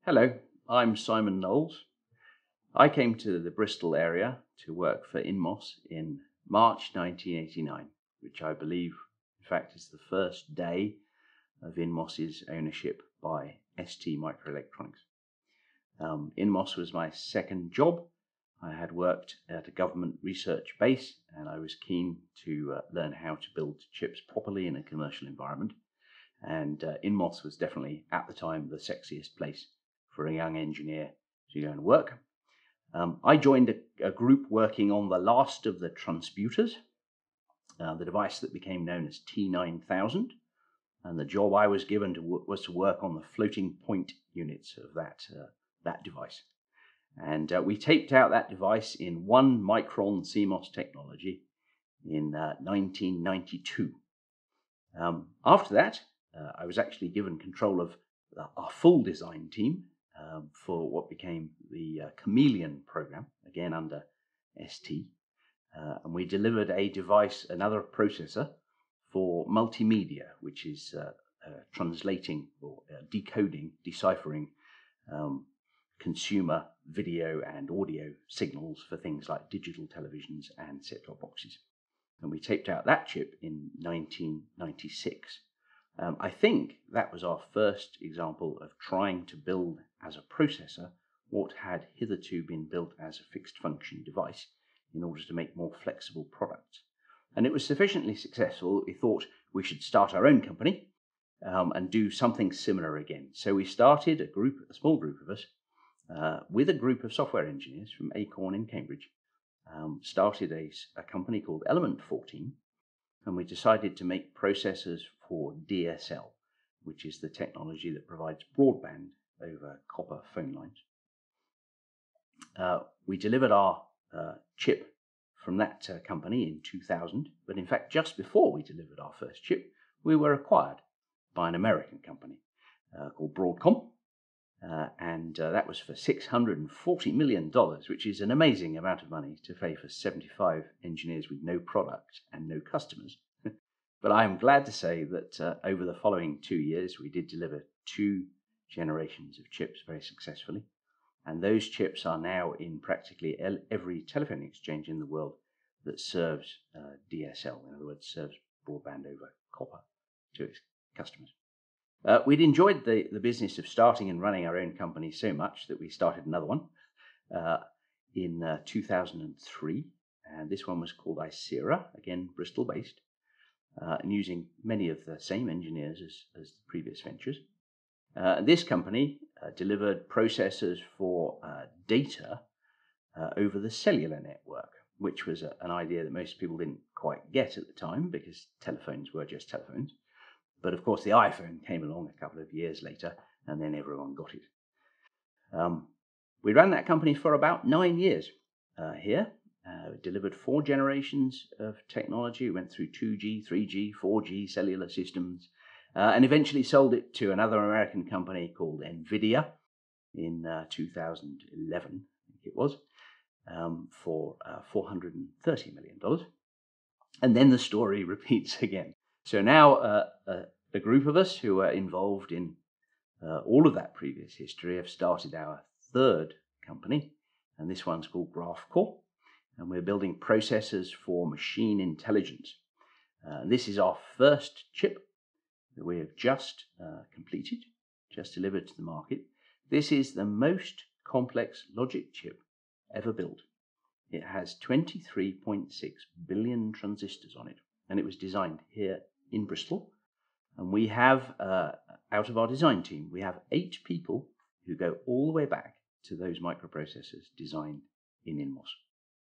Hello, I'm Simon Knowles. I came to the Bristol area to work for Inmos in March 1989, which I believe, in fact, is the first day of Inmos's ownership by ST Microelectronics. Inmos was my second job. I had worked at a government research base, and I was keen to learn how to build chips properly in a commercial environment. And Inmos was definitely, at the time, the sexiest place for a young engineer to go and work. I joined a group working on the last of the transputers, the device that became known as T9000. And the job I was given was to work on the floating point units of that device. And we taped out that device in 1 micron CMOS technology in 1992. After that, I was actually given control of our full design team for what became the Chameleon program, again under ST. And we delivered a device, another processor for multimedia, which is translating or decoding, deciphering consumer video and audio signals for things like digital televisions and set-top boxes. And we taped out that chip in 1996. I think that was our first example of trying to build as a processor what had hitherto been built as a fixed function device in order to make more flexible products. And it was sufficiently successful that we thought we should start our own company and do something similar again. So we started a small group of us, with a group of software engineers from Acorn in Cambridge, started a company called Element 14, and we decided to make processors for DSL, which is the technology that provides broadband over copper phone lines. We delivered our chip from that company in 2000, but in fact, just before we delivered our first chip, we were acquired by an American company called Broadcom. And that was for $640 million, which is an amazing amount of money to pay for 75 engineers with no product and no customers. But I am glad to say that over the following 2 years, we did deliver 2 generations of chips very successfully. And those chips are now in practically every telephone exchange in the world that serves DSL, in other words, serves broadband over copper to its customers. We'd enjoyed the business of starting and running our own company so much that we started another one in 2003. And this one was called Iceera, again, Bristol-based, and using many of the same engineers as the previous ventures. This company delivered processors for data over the cellular network, which was an idea that most people didn't quite get at the time because telephones were just telephones. But of course, the iPhone came along a couple of years later, and then everyone got it. We ran that company for about 9 years here. Delivered 4 generations of technology. We went through 2G, 3G, 4G cellular systems, and eventually sold it to another American company called NVIDIA in 2011, I think it was, for $430 million. And then the story repeats again. So now a group of us who are involved in all of that previous history have started our third company, and this one's called Graphcore, and we're building processors for machine intelligence. This is our first chip that we have just completed, just delivered to the market. This is the most complex logic chip ever built. It has 23.6 billion transistors on it, and it was designed here in Bristol. And we have, out of our design team, we have 8 people who go all the way back to those microprocessors designed in Inmos.